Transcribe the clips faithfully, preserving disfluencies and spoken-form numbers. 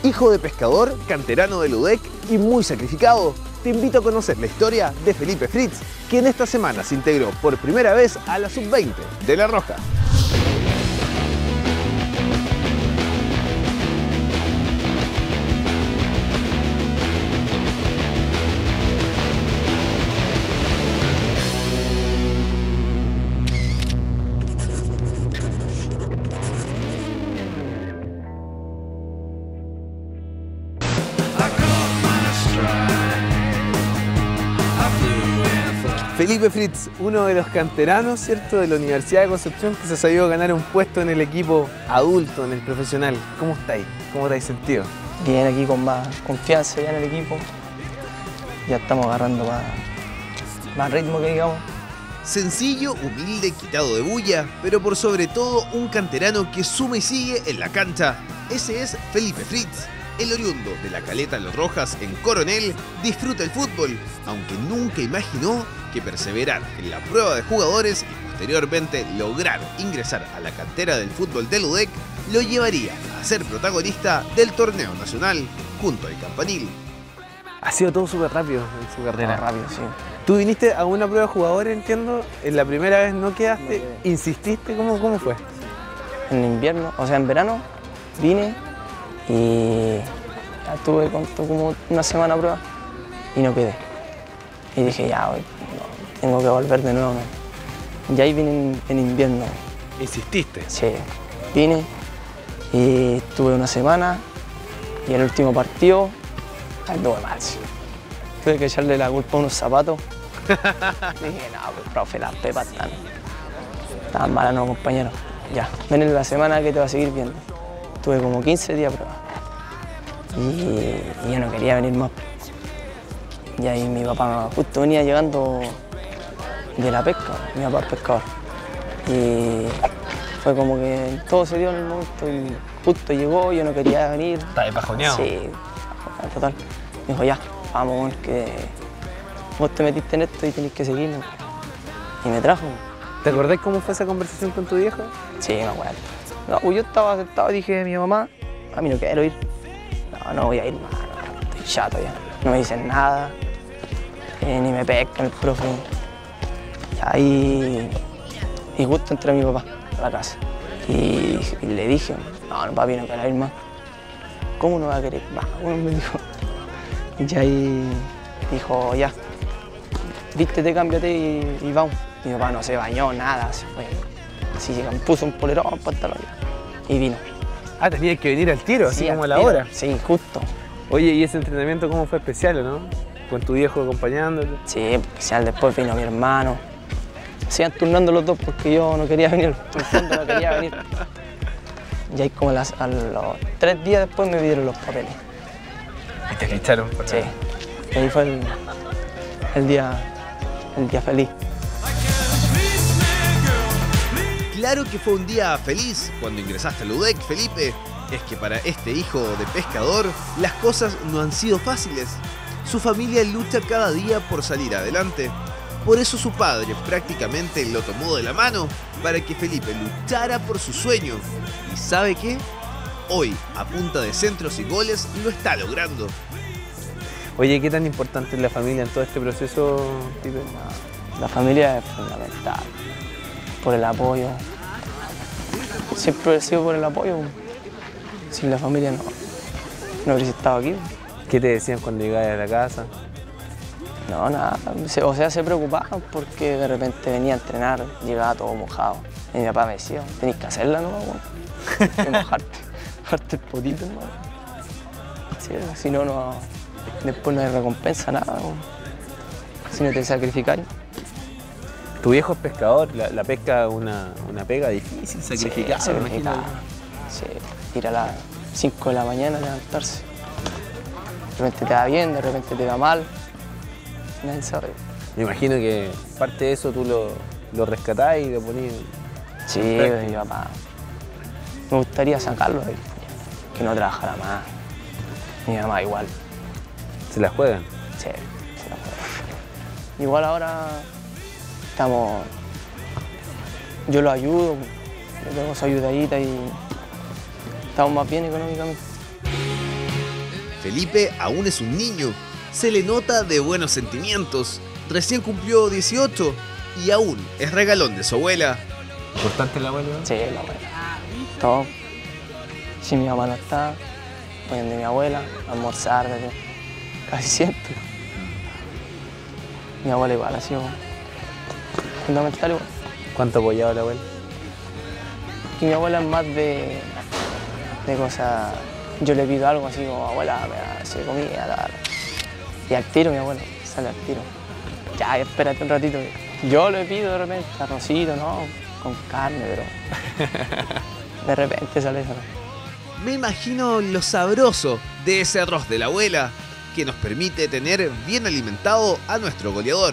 Hijo de pescador, canterano del U D E C y muy sacrificado, te invito a conocer la historia de Felipe Fritz, quien esta semana se integró por primera vez a la sub veinte de La Roja. Felipe Fritz, uno de los canteranos, ¿cierto?, de la Universidad de Concepción, que se ha sabido ganar un puesto en el equipo adulto, en el profesional. ¿Cómo estáis? ¿Cómo te has sentido? Bien, aquí con más confianza ya en el equipo. Ya estamos agarrando más, más ritmo, que digamos. Sencillo, humilde, quitado de bulla, pero por sobre todo un canterano que suma y sigue en la cancha. Ese es Felipe Fritz. El oriundo de la Caleta Los Rojas en Coronel disfruta el fútbol, aunque nunca imaginó que perseverar en la prueba de jugadores y posteriormente lograr ingresar a la cantera del fútbol del U D E C lo llevaría a ser protagonista del torneo nacional junto al Campanil. Ha sido todo súper rápido en su carrera. Todo rápido, sí. Tú viniste a una prueba de jugadores, entiendo, en la primera vez no quedaste, no insististe, ¿cómo, cómo fue? En invierno, o sea en verano, vine y estuve como una semana a prueba y no quedé. Y dije, ya, hoy no, tengo que volver de nuevo. ¿No? Y ahí vine en, en invierno. ¿Insististe? Sí, vine y estuve una semana y el último partido anduve mal. Sí. Tuve que echarle la culpa a unos zapatos. Dije, no, pues, profe, las pepas están, estaban malas, no, compañero. Ya, ven en la semana que te va a seguir viendo. Tuve como quince días a prueba. Y, y yo no quería venir más. Y ahí mi papá justo venía llegando de la pesca, mi papá es pescador. Y fue como que todo se dio en el momento y justo llegó, yo no quería venir. ¿Estás bajoneado? Sí, total. Me dijo, ya, vamos, que vos te metiste en esto y tenés que seguirnos. Y me trajo. ¿Te acordás cómo fue esa conversación con tu viejo? Sí, me acuerdo. No, pues yo estaba sentado y dije a mi mamá, a mí no quiero ir. No, no voy a ir más, no, estoy chato ya. No me dicen nada, eh, ni me pescan el profe. Ahí, y justo entré a mi papá a la casa. Y, y le dije, no, no, papi, no quiero ir más. ¿Cómo no va a querer ir más? Bueno, me dijo. Y ahí dijo, ya, vístete, cámbiate y, y vamos. Mi papá no se bañó, nada, se fue. Así me puso un polerón, un pantalón y vino. Ah, tenías que venir al tiro, así sí, como a la tiro. hora. Sí, justo. Oye, ¿y ese entrenamiento cómo fue especial o no? ¿Con tu viejo acompañándote? Sí, especial. Después vino mi hermano. Se iban turnando los dos porque yo no quería venir. En el fondo no quería venir. Y ahí como a, las, a los tres días después me pidieron los papeles. ¿Y te ficharon? Por sí. Y ahí fue el, el, día, el día feliz. Claro que fue un día feliz cuando ingresaste al U D E C, Felipe. Es que para este hijo de pescador, las cosas no han sido fáciles. Su familia lucha cada día por salir adelante. Por eso su padre prácticamente lo tomó de la mano para que Felipe luchara por su sueño. ¿Y sabe qué? Hoy, a punta de centros y goles, lo está logrando. Oye, ¿qué tan importante es la familia en todo este proceso, Pipe? La familia es fundamental. Por el apoyo. Siempre he sido por el apoyo. Sin la familia no, no hubiese estado aquí. ¿Qué te decían cuando llegabas a la casa? No, nada. O sea, se preocupaban porque de repente venía a entrenar, llegaba todo mojado. Y mi papá me decía, tenés que hacerla, ¿no? Bueno, que mojarte, mojarte el potito, ¿no? Sí, si no, no, después no hay recompensa, nada. ¿No? Si no te sacrificas. Tu viejo es pescador, la, la pesca es una, una pega difícil, sacrificada, sí, me imagino. Sí, ir a las cinco de la mañana a levantarse. De repente te va bien, de repente te va mal. Nadie sabe. Me imagino que parte de eso tú lo, lo rescatás y lo ponías. Sí, mi papá. Me gustaría sacarlo de ahí, que no trabajara más. Mi mamá igual. ¿Se la juegan? Sí, se la juegan. Igual ahora estamos. Yo lo ayudo, le tengo su ayudadita y estamos más bien económicamente. Felipe aún es un niño, se le nota de buenos sentimientos, recién cumplió dieciocho y aún es regalón de su abuela. ¿Importante la abuela? Sí, la abuela. Todo. Si mi mamá no está, voy donde mi abuela, a almorzar, de casi siempre. Mi abuela igual ha sido fundamental igual. ¿Cuánto apoyaba la abuela? Y mi abuela es más de, de cosas. Yo le pido algo así como, abuela, me hace comida, tal. Y al tiro mi abuela, sale al tiro. Ya, espérate un ratito. Yo le pido de repente, arrocito, ¿no? Con carne, pero de repente sale eso. Me imagino lo sabroso de ese arroz de la abuela que nos permite tener bien alimentado a nuestro goleador.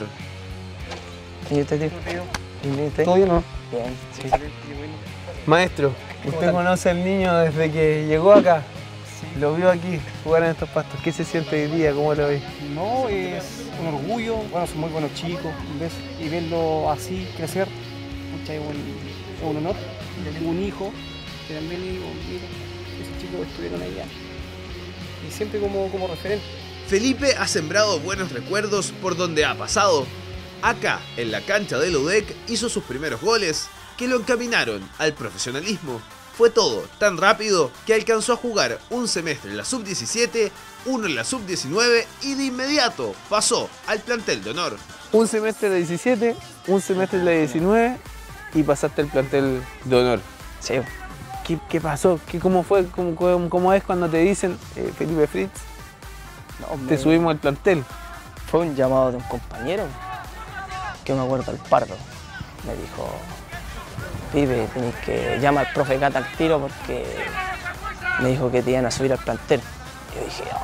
¿Y usted, tío? ¿Y usted? ¿Todo bien o no? Bien, sí. Maestro, ¿usted conoce al niño desde que llegó acá? Sí. Lo vio aquí jugar en estos pastos. ¿Qué se siente hoy día? ¿Cómo lo ve? No, es un orgullo. Bueno, son muy buenos chicos, ¿ves? Y verlo así crecer, pucha, es un, es un honor. Yo tengo un hijo que también digo, mira, esos chicos estuvieron allá. Y siempre como, como referente. Felipe ha sembrado buenos recuerdos por donde ha pasado. Acá, en la cancha del U D E C, hizo sus primeros goles que lo encaminaron al profesionalismo. Fue todo tan rápido que alcanzó a jugar un semestre en la sub diecisiete, uno en la sub diecinueve y de inmediato pasó al plantel de honor. Un semestre de diecisiete, un semestre de diecinueve y pasaste al plantel de honor. Sí. ¿Qué, qué pasó? ¿Qué, ¿Cómo fue? ¿Cómo, cómo, cómo es cuando te dicen, eh, Felipe Fritz, No, te me- subimos al plantel? Fue un llamado de un compañero, que me acuerdo, el Pardo. Me dijo, Pipe, tenés que llamar al profe Cata al tiro porque me dijo que te iban a subir al plantel. Y yo dije,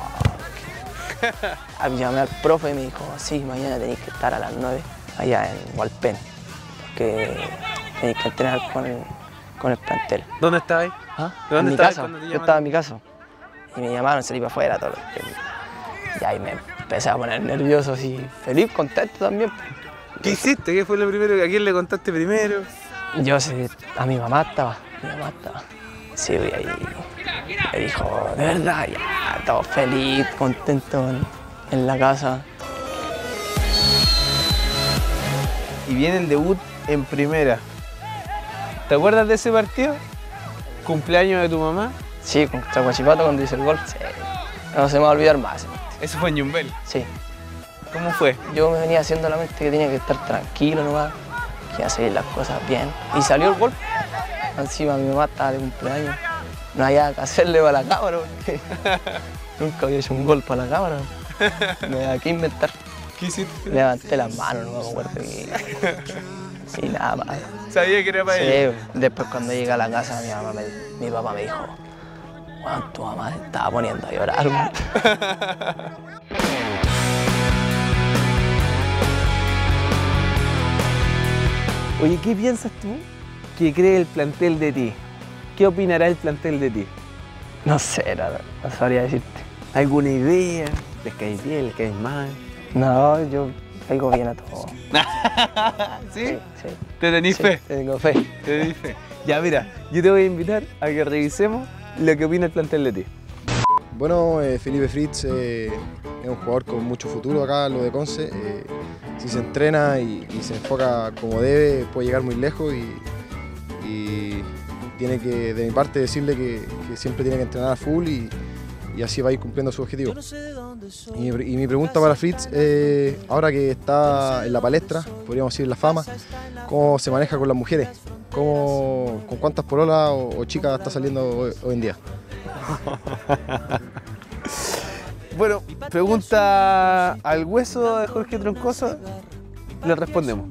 oh, qué... Llamé al profe y me dijo, sí, mañana tenéis que estar a las nueve allá en Hualpén, porque tenéis que entrenar con el, con el plantel. ¿Dónde estabas ahí? ¿Ah? ¿De dónde en mi estabas casa. cuando te Yo llamaron? estaba en mi casa. Y me llamaron, salí para afuera todo. Y ahí me empecé a poner nervioso, así, feliz, contento también. ¿Qué hiciste? ¿Qué fue lo primero? ¿A quién le contaste primero? Yo sí, a mi mamá estaba, mi mamá estaba. Sí, y ahí me dijo, de verdad, ya, todo feliz, contento en, en la casa. Y viene el debut en primera. ¿Te acuerdas de ese partido? ¿Cumpleaños de tu mamá? Sí, contra Huachipato cuando hice el gol, sí. No se me va a olvidar más. Eso fue en Yumbel. Sí, ¿Cómo fue? yo me venía haciendo la mente que tenía que estar tranquilo nomás, que iba a seguir las cosas bien. Y salió el gol. Encima mi mamá estaba de cumpleaños. No había que hacerle para la cámara, porque nunca había hecho un gol para la cámara. Me había que inventar. ¿Qué hiciste? Levanté las manos, no me acuerdo. Y, y nada más. Sabía que era para Sí, ella. después cuando llegué a la casa, mi, mamá me- mi papá me dijo, bueno, tu mamá se estaba poniendo a llorar. weón". Oye, ¿qué piensas tú que cree el plantel de ti? ¿Qué opinará el plantel de ti? No sé, no, no sabría decirte. ¿Alguna idea? ¿Les caes bien? ¿Les caes mal? No, yo caigo bien a todo. ¿Sí? Sí, sí. ¿Te tenís Sí, fe? tengo fe. ¿Te tenís fe? Ya, mira, yo te voy a invitar a que revisemos lo que opina el plantel de ti. Bueno, eh, Felipe Fritz eh, es un jugador con mucho futuro acá en lo de Conce. Eh, si se entrena y, y se enfoca como debe, puede llegar muy lejos y, y tiene que, de mi parte, decirle que, que siempre tiene que entrenar a full y, y así va a ir cumpliendo su objetivo. Y, mi- y mi pregunta para Fritz, eh, ahora que está en la palestra, podríamos decir en la fama, ¿cómo se maneja con las mujeres? ¿Cómo, ¿Con cuántas pololas o, o chicas está saliendo hoy, hoy en día? Bueno, pregunta al hueso de Jorge Troncoso, le respondemos.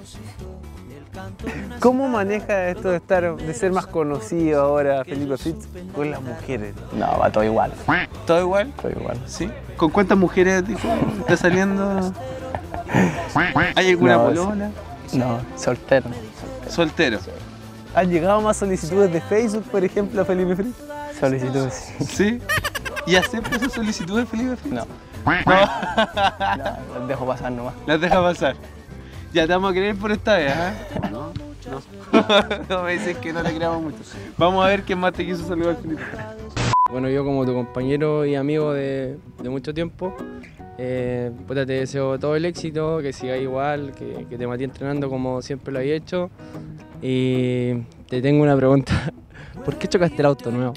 ¿Cómo maneja esto de estar, de ser más conocido ahora Felipe Fritz con las mujeres? No, va todo igual. ¿Todo igual? Todo igual. ¿Sí? ¿Con cuántas mujeres dijo, está saliendo? ¿Hay alguna No, polola? No, soltero. Soltero. ¿Han llegado más solicitudes de Facebook, por ejemplo, a Felipe Fritz? Solicitudes, sí. ¿Sí? ¿Y acepta esas solicitudes, Felipe Fritz? No, No. no, los dejo pasar nomás. Las deja pasar. Ya te vamos a creer por esta vez, ¿ah? No, no. No me dices que no te creamos mucho. Vamos a ver quién más te quiso saludar, Felipe. Bueno, yo como tu compañero y amigo de, de mucho tiempo, eh, puta, te deseo todo el éxito, que sigas igual, que, que te mantengas entrenando como siempre lo había hecho. Y te tengo una pregunta, ¿por qué chocaste el auto nuevo?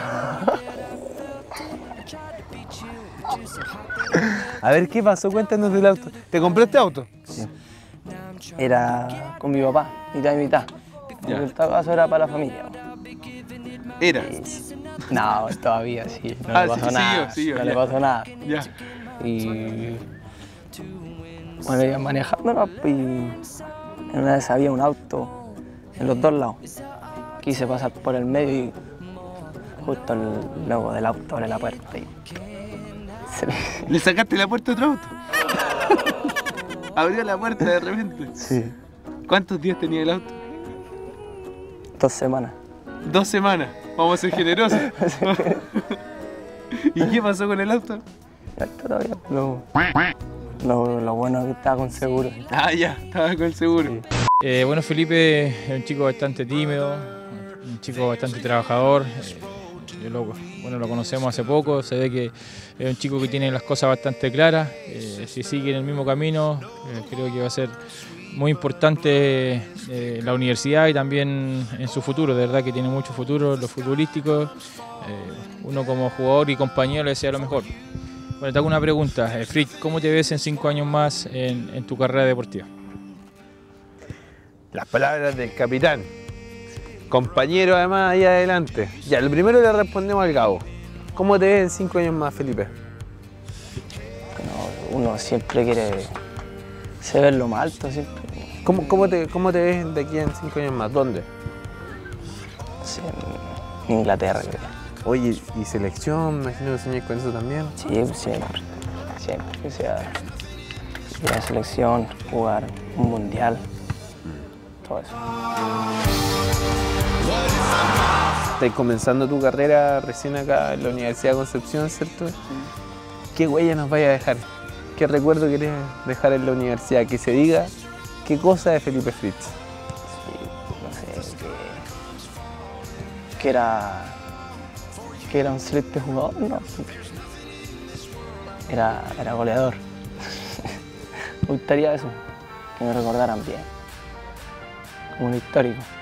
A ver, ¿qué pasó? Cuéntanos del auto. ¿Te compró este auto? Sí. Era con mi papá, mitad y mitad. Ya. En este caso era para la familia. Era. Y- No, todavía sí, no Ah, le pasó sí, nada. siguió, siguió, no ya. le pasó nada. Ya. Y bueno, iba manejando y en una vez había un auto en los dos lados. Quise pasar por el medio y justo el logo del auto abre la puerta y se le- ¿Le sacaste la puerta a otro auto? Abrió la puerta de repente. Sí, ¿Cuántos días tenía el auto? dos semanas. Dos semanas. Vamos a ser generosos. ¿Y qué pasó con el auto? Ya todavía lo, lo, lo bueno es que estaba con seguro. Ah, ya, estaba con el seguro. Eh, bueno, Felipe es un chico bastante tímido, un chico bastante trabajador. Eh, yo lo, bueno, lo conocemos hace poco, se ve que es un chico que tiene las cosas bastante claras. Eh, si sigue en el mismo camino, eh, creo que va a ser muy importante eh, la universidad y también en su futuro. De verdad que tiene mucho futuro en lo futbolístico. Eh, uno como jugador y compañero le desea lo mejor. Bueno, te hago una pregunta, eh, Fritz, ¿cómo te ves en cinco años más en, en tu carrera deportiva? Las palabras del capitán. Compañero además ahí adelante. Ya, el primero le respondemos al Gabo. ¿Cómo te ves en cinco años más, Felipe? Bueno, uno siempre quiere se ve lo más alto siempre. ¿Cómo, cómo, te, ¿Cómo te ves de aquí en cinco años más? ¿Dónde? Sí, en Inglaterra, creo. Oye, ¿y selección? Me imagino que soñás con eso también. Sí, siempre. Siempre que sea ir a la selección, jugar un mundial, todo eso. Estás comenzando tu carrera recién acá en la Universidad de Concepción, ¿cierto? ¿Qué huella nos vaya a dejar? ¿Qué recuerdo querés dejar en la universidad? Que se diga qué cosa de Felipe Fritz. Sí, no sé, que, que era que era un excelente jugador, no. Era, era goleador. Me gustaría eso, que me recordaran bien, como un histórico.